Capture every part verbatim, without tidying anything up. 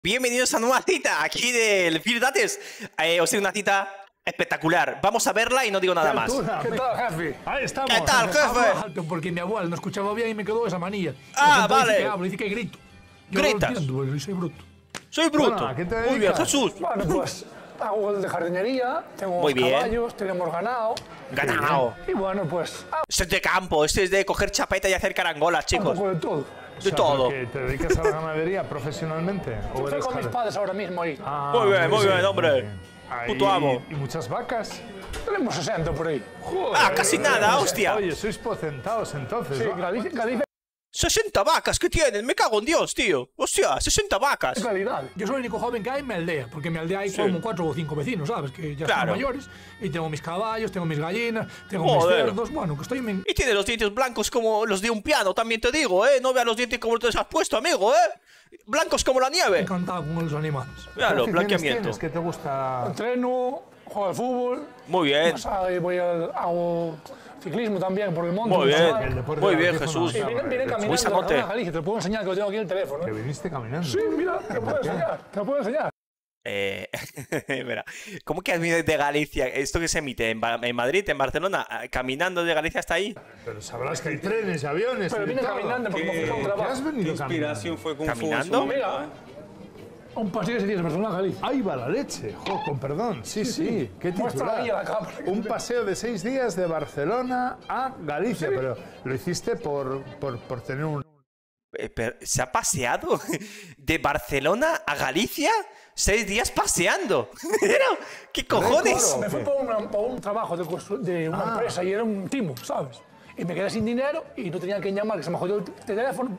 Bienvenidos a una nueva cita aquí del Phil Dates. Eh, os tengo una cita espectacular. Vamos a verla y no digo nada más. ¿Qué tal, jefe? Ahí estamos. ¿Qué tal, jefe? Alto, porque mi abuelo no escuchaba bien y me quedó esa manía. Ah, La gente vale. Dice que hablo, dice que grito. Yo ¿Gritas? No entiendo, porque soy bruto. Soy bruto. Bueno, ¿a qué te Muy bien, dedicas? Jesús. Bueno, pues hago de jardinería, tengo Muy bien. caballos, tenemos ganado. Ganado. Y bueno, pues hago Este es de campo, este es de coger chapeta y hacer carangolas, un chicos. poco de todo. O De sea, todo. ¿pero que ¿Te dedicas a la ganadería profesionalmente? ¿O Estoy eres con mis jardín? padres ahora mismo ahí. Ah, Muy bien, muy bien, muy hombre. bien. Ahí- Puto amo. ¿Y muchas vacas? Tenemos sesenta por ahí. Ah, casi nada, hostia. Oye, sois potentados entonces, Sí, ¿no? Galicia, Galicia sesenta vacas, ¿qué tienen? Me cago en Dios, tío. Hostia, sesenta vacas. es calidad. Yo soy el único joven que hay en mi aldea, porque en mi aldea hay Sí. como cuatro o cinco vecinos, ¿sabes? Que ya Claro. son mayores. Y tengo mis caballos, tengo mis gallinas, tengo Joder. mis cerdos. Bueno, que estoy en... Y tiene los dientes blancos como los de un piano, también te digo, ¿eh? No veas los dientes como los has puesto, amigo, ¿eh? Blancos como la nieve. encantado con los animales. Claro, ¿Qué blanqueamiento. tienes? ¿Qué te gusta? Entreno, juego al fútbol. Muy bien, Pues, ahí voy al, hago ciclismo también por el monte. muy con bien. chaval. El deporte Muy de bien, la Jesús. Y vine, vine Muy caminando samote. a Galicia, te lo puedo enseñar que lo tengo aquí en el teléfono. Que ¿eh? viniste caminando. Sí, mira, te lo puedo enseñar, te lo puedo enseñar. Eh, mira, ¿cómo que has venido de Galicia? Esto que se emite en, Ba- en Madrid, en Barcelona, ah, caminando de Galicia hasta ahí. Pero sabrás que hay trenes y aviones. Pero y vine todo. caminando porque me fui a un ¿Qué trabajo. has venido ¿Qué inspiración fue Kung Fu en su ¿Caminando? momento, Mira, eh? un paseo de seis días de Barcelona a Galicia. Ahí va la leche. Jo, con perdón. Sí, sí. ¿Qué Muestra ahí a la titular? cámara. Un paseo de seis días de Barcelona a Galicia. Pero lo hiciste por, por, por tener un... Eh, pero, ¿se ha paseado de Barcelona a Galicia? Seis días paseando. Pero, ¿qué cojones? Me fui por, una- por un trabajo de, constru- de una Ah. empresa y era un timo, ¿sabes? Y me quedé sin dinero y no tenía que llamar, que se me jodió el t- teléfono.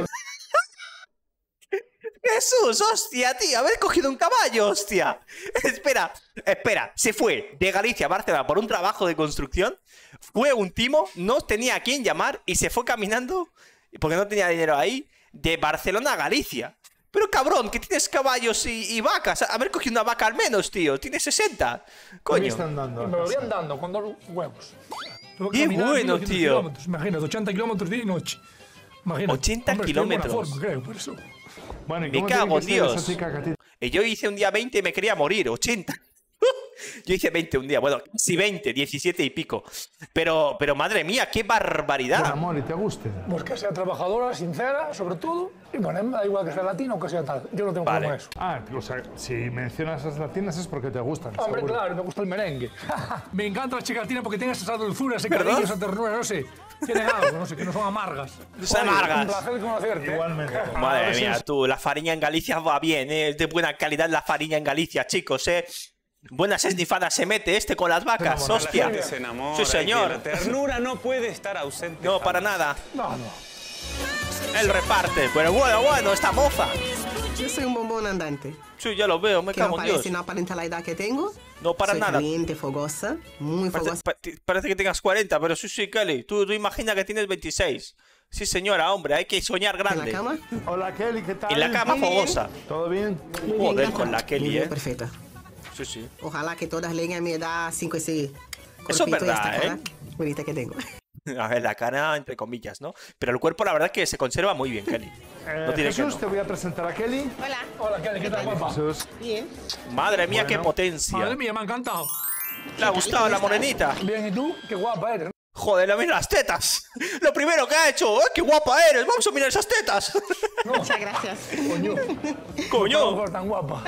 Jesús, hostia, tío, haber cogido un caballo, hostia. Espera, espera, se fue de Galicia a Barcelona por un trabajo de construcción, fue un timo, no tenía a quién llamar y se fue caminando, porque no tenía dinero ahí, de Barcelona a Galicia. Pero cabrón, que tienes caballos y, y vacas, haber cogido una vaca al menos, tío, tienes sesenta. ¿Qué Coño. están dando? Y me lo voy andando con dos huevos. Tuve que Qué caminar bueno, mil doscientos tío. kilómetros, Imagínate, ochenta kilómetros día y noche. Imagínate. ochenta Hombre, estoy en buena kilómetros. forma, creo, por eso. Bueno, ¿y Me cómo cago tiene en que ser Dios. esa chica que a ti Y yo hice un día veinte y me quería morir, ochenta. Yo hice veinte un día, bueno, casi veinte, diecisiete y pico. Pero, pero madre mía, qué te barbaridad. amor y te guste? Pues que sea trabajadora, sincera, sobre todo. Y bueno, me da igual que sea latino o que sea tal. Yo no tengo Vale. problema con eso. Ah, o sea, si mencionas las latinas es porque te gustan. Hombre, seguro. claro, me gusta el merengue. me encanta la chica latina porque tiene esa dulzura, ese ¿Verdad? cariño, esa ternura, no sé. Tienen algo, no sé, que no son amargas. Son Oye, amargas. Un placer conocerte. Igualmente. Madre Ah, mía, sí, tú, la fariña en Galicia va bien, ¿eh? Es de buena calidad la fariña en Galicia, chicos, ¿eh? Buenas esnifadas se mete este con las vacas, Enamorada. hostia. La gente se enamora. Sí, y que señor. La ternura no puede estar ausente. No, para jamás. nada. No, no. Él reparte. Pero bueno, bueno, esta moza. Yo soy un bombón andante, Sí, ya lo veo, me que no cago en Dios. parece, no aparenta la edad que tengo. No para soy nada. caliente, fogosa, muy Parece, fogosa. pa- ti- parece que tengas cuarenta, pero sí, sí, Kelly. Tú, tú imagina que tienes veintiséis. Sí, señora, hombre, hay que soñar ¿En la grande. cama? Hola Kelly, ¿qué tal? En la cama Muy bien. fogosa. ¿Todo bien? Joder, con la Muy Kelly, bien, ¿eh? perfecta. Sí, sí. Ojalá que todas lleguen a mi edad sin ese Eso es corpito y verdad, esta cara ¿eh? bonita que tengo. A ver, la cara, entre comillas, ¿no? Pero el cuerpo, la verdad, que se conserva muy bien, Kelly. Eh, No tiene que Jesús, no. te voy a presentar a Kelly. Hola. Hola, Kelly, ¿qué tal, guapa? Jesús. Bien. Madre mía, qué Bueno. potencia. Madre mía, me ha encantado. Le ha gustado la morenita. Bien, ¿y tú? Qué guapa eres. Joder, mira las tetas. Lo primero que ha hecho. ¡Eh, qué guapa eres! Vamos a mirar esas tetas. Muchas gracias. Coño. Coño. No tan guapa.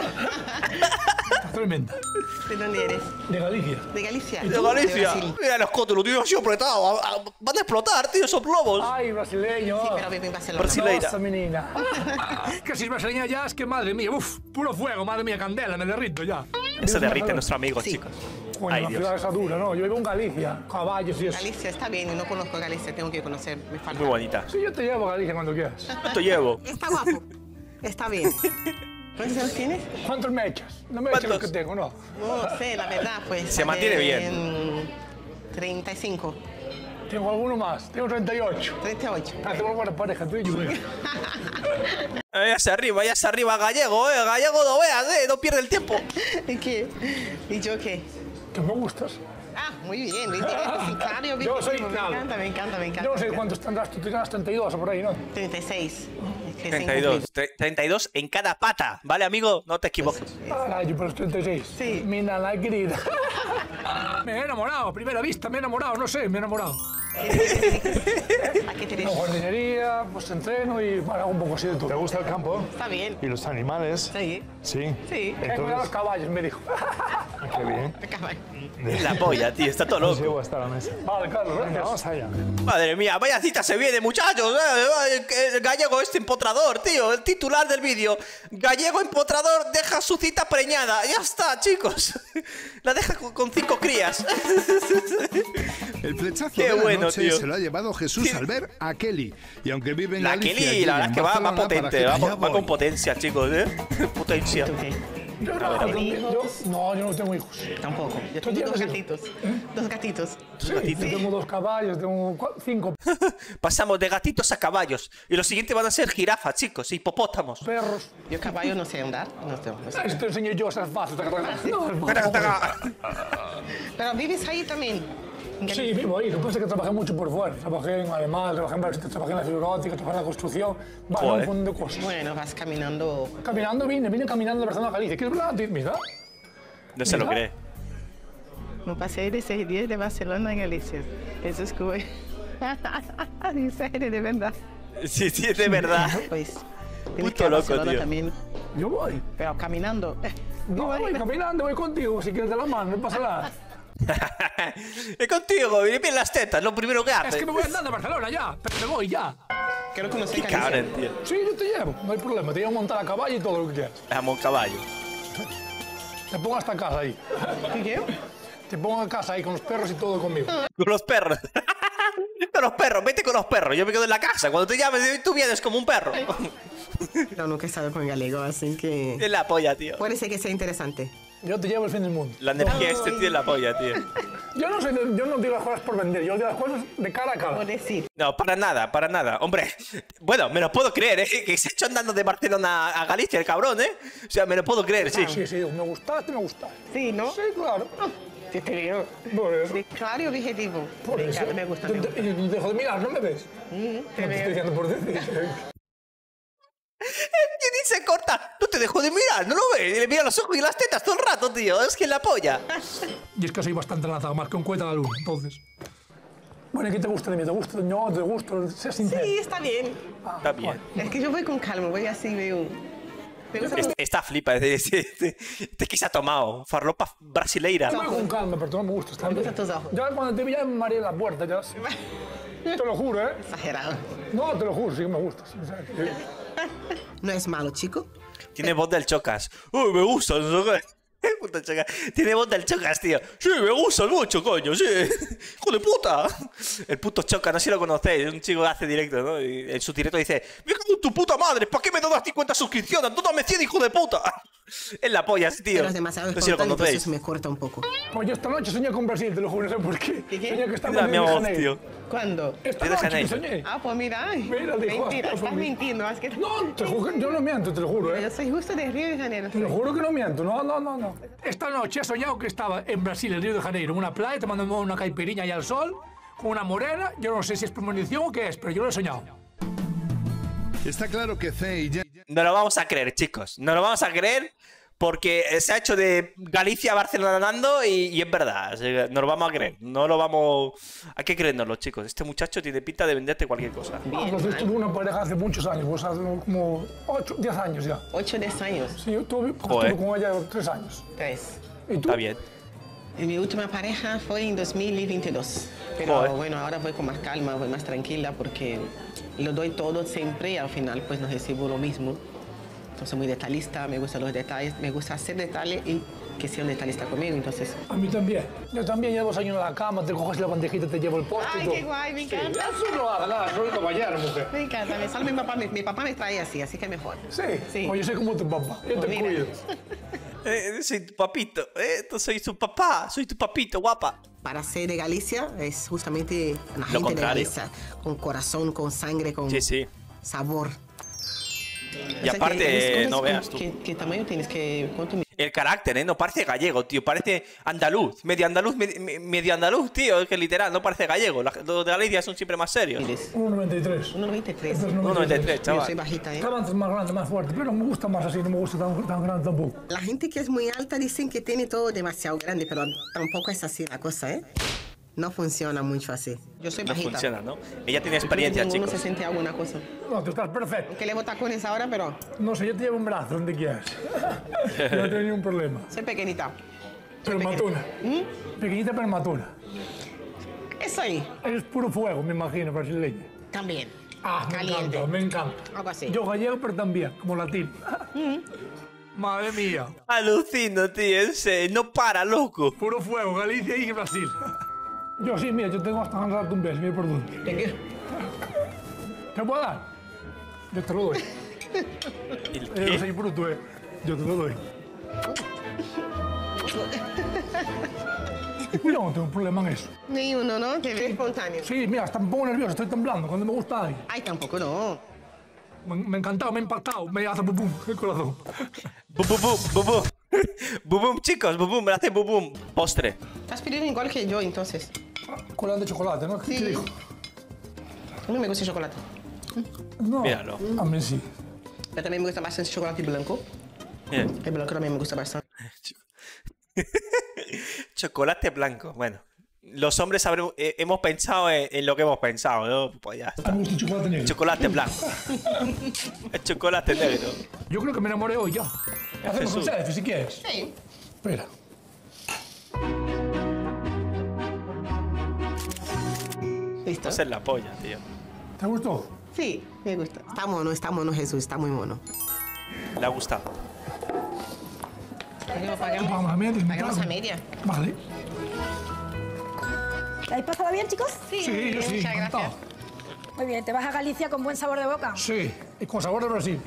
Estás tremenda. ¿De dónde eres? De Galicia. ¿De Galicia? De Galicia. Brasil. Mira los cotos, lo tienen así apretado. A- a- Van a explotar, tío, esos globos. Ay, brasileño. Sí, pero vivo en Barcelona. Brasileña. Nossa, menina. Que si es brasileña ya, es que madre mía, uf, puro fuego, madre mía, candela, me derrito ya. Se derrite nuestro amigo, Sí. chicos. Coño, Ay, la Dios. ciudad esa dura, ¿no? Yo vivo en Galicia, caballos y eso. Galicia está bien, no conozco Galicia, tengo que conocer, me falta. Muy bonita. Sí, yo te llevo a Galicia cuando quieras. ¿Cuánto llevo? Está guapo, está bien. ¿Cuántos años tienes? ¿Cuántos me echas? No me echas los que ¿Cuántos? tengo, no. No sé, la verdad, pues. Se mantiene bien. bien. treinta y cinco, Tengo alguno más, tengo treinta y ocho. treinta y ocho. Ah, tengo buena pareja, tú y yo. Ahí hacia arriba, ahí hacia arriba, gallego, eh. Gallego, no veas, eh. No pierde el tiempo. ¿Y qué? ¿Y yo qué? ¿Que me gustas? Ah, muy bien. ¿Viste? Sí, claro, yo, Yo soy me claro. encanta, me encanta, me encanta. Yo no sé me encanta. cuántos tendrás, tú tendrás treinta y dos o por ahí, ¿no? treinta y seis. Es que treinta y dos. tre- treinta y dos en cada pata. ¿Vale, amigo? No te equivoques. Ah, yo por los treinta y seis. Sí. Mi nana querida. Me he enamorado, primera vista, me he enamorado, no sé, me he enamorado. ¿A qué te No, jardinería, pues entreno y bueno, hago un poco así de ¿Te todo. gusta el campo? Está bien. ¿Y los animales? Sí. Sí. Sí. Eh, cuidado los Entonces, caballos, me dijo. qué bien. La polla, tío. Está todo Os loco. llevo hasta la mesa. Vale, Carlos, Venga, gracias. vamos allá. Madre mía, vaya cita se viene, muchachos. Eh, eh, El gallego este empotrador, tío. El titular del vídeo. Gallego empotrador deja su cita preñada. Ya está, chicos. La deja con, con cinco crías. El flechazo Qué de la bueno, noche tío. se lo ha llevado Jesús al ver a Kelly. Y aunque vive en La Galicia, Kelly, llega la verdad en es que va, va Barcelona potente. para Va, que- va allá con voy. potencia, chicos, ¿eh? Potencia. ¿Tú qué? Yo no, yo, no, yo no tengo hijos. Tampoco. Yo ¿Tú tengo dos tienes gatitos. Dos gatitos. Sí, yo tengo dos caballos, tengo cua- cinco Pasamos de gatitos a caballos. Y los siguientes van a ser jirafas, chicos. Hipopótamos. perros. Yo caballo no sé andar. No sé, no sé. Esto te enseño yo, esas fácil. No, Pero vives ahí también. Sí, vivo ahí. Lo que pasa es que trabajé mucho por fuera. Trabajé en Alemania, trabajé en, varios sitios, trabajé en la fibra óptica, trabajé en la construcción. Vale, Joder. un montón de cosas. Bueno, vas caminando. Caminando vine, vine caminando de Barcelona a Galicia. ¿Qué es verdad? Mira. No se lo Mira. cree. No pasé de seis días de Barcelona a Galicia. Eso es que... En serio, de verdad. Sí, sí, es de verdad. Pues. Tienes Puto que ir a loco, Barcelona tío. también. Yo voy. Pero caminando. No, voy caminando, voy contigo. Si quieres de la mano, no pasa nada. Es contigo, y le piden las tetas, lo primero que Es hace. que me voy andando a Barcelona ya. Pero me voy ya. Quiero conocer Qué Galicia. cabrón, tío. Sí, yo te llevo. No hay problema. Te llevo a montar a caballo y todo lo que quieras. Amo un caballo. Te pongo hasta casa ahí. ¿Y qué? Te pongo en casa ahí con los perros y todo conmigo. Con los perros. Con los perros, vete con los perros. Yo me quedo en la casa. Cuando te llames, tú vienes como un perro. No, nunca he estado con galego, así que. Es la polla, tío. Puede ser que sea interesante. Yo te llevo el fin del mundo. La energía este tío es la polla, tío. Yo no, sé, yo no digo las cosas por vender, yo digo las cosas de cara a cara. Por decir. No, para nada, para nada. Hombre, bueno, me lo puedo creer, ¿eh? Que se ha hecho andando de Barcelona a Galicia el cabrón, ¿eh? O sea, me lo puedo creer, sí. Sí, sí, me gustaste, me gustaste. Sí, ¿no? Sí, claro. Sí, te digo. Por eso. De claro y objetivo. Por me eso. encanta, me gusta. Te- Me te- gusta. Y dejo de mirar, ¿no me ves? Mm, No te te estoy veo. diciendo por decir. Y dice corta, no te dejo de mirar, ¿no lo ves? Le mira los ojos y las tetas todo el rato, tío. Es que es la polla. Y es que soy bastante lanzado, más que un cohete a la luna, entonces. Bueno, ¿y qué te gusta de mí? ¿Te gusta? No, ¿te gusta? Sé sincero. Sí, está bien. Está bien. Es que yo voy con calma, voy así, veo. Me gusta Est- Está flipa, este, este, este, este que se ha tomado. Farlopa brasileira. Voy con calma, pero tú no me gusta. Está Me bien. gustan tus ojos. Ya cuando te vi ya me mareé en la puerta, ya. Te lo juro, ¿eh? exagerado. No, te lo juro, sí que me gustas. O sea, que- No es malo, chico. Tiene voz del Chocas. Uy, me gusta, no sé qué. Puto Chocas. Tiene voz del Chocas, tío. Sí, me gusta mucho, coño, sí. Hijo de puta. El puto Chocas, no sé si lo conocéis. Es un chico que hace directo, ¿no? Y en su directo dice: me cago en tu puta madre, ¿para qué me das cincuenta suscripciones? ¡Tú dame cien, hijo de puta! Es la polla, ese tío. Pero es demasiado No sé si lo espontáneo, conocéis. entonces me corta un poco. Pues yo esta noche soñé con Brasil, te lo juro, no sé por qué. ¿Y qué? Soñé que estaba Mira en mi Río de voz, Janeiro. tío. ¿Cuándo? Esta Río de noche que Janeiro. soñé. Ah, pues mira. ay, Mira, dijo, mentira, ah, estás pues mira. mintiendo. Es que... No, te juro que yo no miento, te lo juro, Yo ¿eh? soy justo de Río de Janeiro. Te lo juro que no miento, no, no, no, no. Esta noche he soñado que estaba en Brasil, en Río de Janeiro, en una playa, tomando una caipiriña y al sol, con una morena. Yo no sé si es premonición o qué es, pero yo lo he soñado. Está claro que C y ya... No lo vamos a creer, chicos. No lo vamos a creer porque se ha hecho de Galicia a Barcelona andando y, y es verdad. Así que no lo vamos a creer. No lo vamos... Hay que creérnoslo, chicos. Este muchacho tiene pinta de venderte cualquier cosa. Entonces tuve una pareja hace muchos años, pues hace como ocho, diez años ya. ocho o diez años. Sí, yo tuve, Joder. estuve con ella tres años. Tres. ¿Y tú? Está bien. Y mi última pareja fue en dos mil veintidós. Pero Joder. bueno, ahora voy con más calma, voy más tranquila porque lo doy todo siempre y al final pues no recibo lo mismo. Entonces soy muy detallista, me gustan los detalles, me gusta hacer detalles y que sea un detallista conmigo. Entonces, A mí también. Yo también llevo dos años en la cama, te coges la bandejita, te llevo el postre y Ay, todo. qué guay, me Sí, encanta. eso no haga nada, soy caballero, mujer. me encanta, me salva mi papá, mi, mi papá me trae así, así que mejor. Sí, Sí. Pues yo soy como tu papá, yo te Pues mira. cuido. Eh, soy tu papito. Eh, tú soy tu papá. Soy tu papito, guapa. Para ser de Galicia es justamente la gente de contrario. Galicia, con corazón, con sangre, con Sí, sí. sabor. Y O sea, que aparte, escoges no con- veas tú. ¿Qué, qué tamaño tienes? ¿Qué, ¿Cuánto mi- El carácter, ¿eh? No parece gallego, tío. Parece andaluz. Medio andaluz, medio, medio andaluz, tío. Es que literal, no parece gallego. La- Los de Galicia son siempre más serios. uno noventa y tres. uno noventa y tres. Este es uno noventa y tres, Yo chaval. soy bajita, ¿eh? Estaba antes más grande, más fuerte, pero me gusta más así, no me gusta tan, tan grande tampoco. La gente que es muy alta dicen que tiene todo demasiado grande, pero tampoco es así la cosa, ¿eh? No funciona mucho así. Yo soy No bajita. funciona, ¿no? Ella tiene experiencia, Uno chicos. se siente alguna cosa. No, tú estás perfecto. Que levo tacones ahora, pero No sé, yo te llevo un brazo donde quieras. Yo no tengo ningún problema. soy pequeñita. Pero matuna. Pequeñita pero matuna. Eso ahí, Es puro fuego, me imagino, brasileña. también. Ah, me Caliente. encanta, me encanta. Algo así. Yo gallego, pero también, como latino. Madre mía. Alucino, tío. Ese, no para, loco. Puro fuego, Galicia y Brasil. Yo sí, mira, yo tengo hasta ganas de darte un beso, mira por dónde. ¿Qué? ¿Te puedo dar? Yo te lo doy. ¿El Yo qué? soy bruto, eh. Yo te lo doy. Yo no tengo problema en eso. Ni uno, ¿no? Te ves espontáneo. Sí, mira, hasta me pongo nervioso, estoy temblando cuando me gusta alguien. Ay, tampoco no. Me, me ha encantado, me ha impactado, me hace bum bum el corazón. Bum, bum, bum, bum, bum. Bum, bum, chicos. Bum, bum. Me hace bum, bum. Postre. Has pedido igual que yo, entonces. Colán de chocolate, ¿no? ¿Qué Sí. te dijo? A mí me gusta el chocolate. No. Míralo. A mí sí. Pero también me gusta bastante el chocolate blanco. Mira. El blanco también me gusta bastante. Chocolate blanco. Bueno. Los hombres habremos- eh, hemos pensado en, en lo que hemos pensado, ¿no? Pues ya está. Me gusta el chocolate negro. Chocolate blanco. El chocolate negro. Yo creo que me enamoré hoy ya. Hacemos un Jesús. selfie si quieres. Sí. Espera. ¿Listo? Esa es la polla, tío. ¿Te gustó? Sí, me gusta. Está mono, está mono Jesús, está muy mono. Le ha gustado. Pagamos, Vamos a media. pagamos a media. Vale. ¿La habéis pasado bien, chicos? Sí, yo sí, muchas encantado. gracias. Muy bien, ¿te vas a Galicia con buen sabor de boca? Sí, y con sabor de Brasil.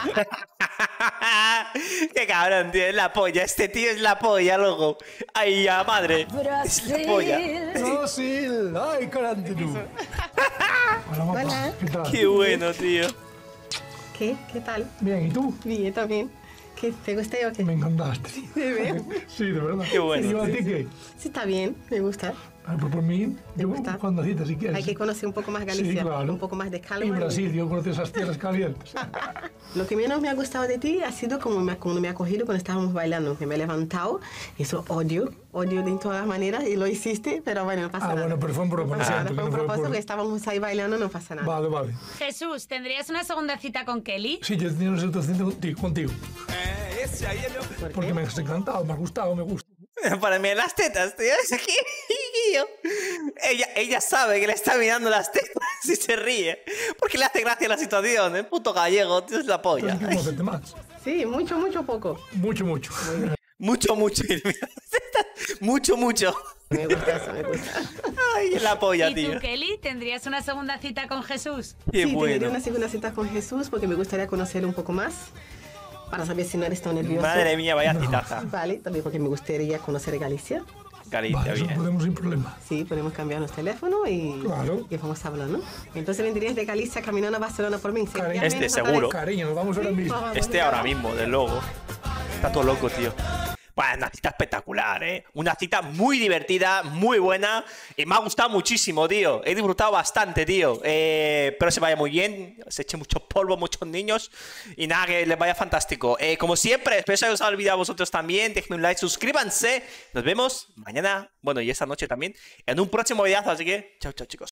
Qué cabrón, tío. Es la polla. Este tío es la polla, loco. Ay, ya, madre. Es la polla. Brasil. Ay, carante tú. Hola, papá. Hola. ¿Qué tal? Qué bueno, tío. ¿Qué? ¿Qué tal? Bien, ¿y tú? Bien, también. ¿Qué? ¿Te gusté o qué? Me encantaste. ¿De ver? Sí, de verdad. Qué bueno, ¿Y yo a sí, ti qué? Sí, está bien, me gusta. Ay, pues por mí, yo gusta? cuando citas si quieres. Hay que conocer un poco más Galicia, Sí, claro. un poco más de calma. Y Brasil, yo conocí esas tierras calientes. Lo que menos me ha gustado de ti ha sido como me, como me ha cogido cuando estábamos bailando, que me he levantado. Eso odio, odio de todas maneras y lo hiciste, pero bueno, no pasa Ah, nada. bueno, pero fue un No pasa nada, propósito. fue un propósito que estábamos ahí bailando, no pasa nada. Vale, vale. Jesús, ¿tendrías una segunda cita con Kelly? Sí, yo tenía una situación contigo. contigo. Ese ahí ¿Por Porque qué? me has encantado, me ha gustado, me gusta. Para mí, las tetas, tío. Es aquí. Ella, ella sabe que le está mirando las tetas y se ríe. Porque le hace gracia la situación. El puto gallego, tío, es la polla. Tienes que conocerte más. Sí, mucho, mucho poco. Mucho, mucho. Mucho, mucho. Y mira las tetas. Mucho, mucho. Me gusta eso, me gusta. Ay, es la polla, ¿Y tío. tú, Kelly, tendrías una segunda cita con Jesús? Qué sí, tendría bueno. una segunda cita con Jesús porque me gustaría conocerlo un poco más para saber si no eres tan nervioso. Madre mía, vaya citaza. Vale, también porque me gustaría conocer Galicia. Galicia, Vale, eso bien. podemos sin problema. Sí, podemos cambiarnos teléfono y, Claro. y vamos hablando. Entonces vendrías de Galicia caminando a Barcelona por mí. Cariño. Este, seguro. Cariño, nos vamos ahora mismo. Este ahora mismo, de luego. Está todo loco, tío. Bueno, una cita espectacular, ¿eh? Una cita muy divertida, muy buena. Y me ha gustado muchísimo, tío. He disfrutado bastante, tío. Eh, espero se vaya muy bien. Se eche mucho polvo, muchos niños. Y nada, que les vaya fantástico. Eh, como siempre, espero que os haya olvidado a vosotros también. Déjenme un like, suscríbanse. Nos vemos mañana, bueno, y esta noche también, en un próximo videazo. Así que, chao, chao, chicos.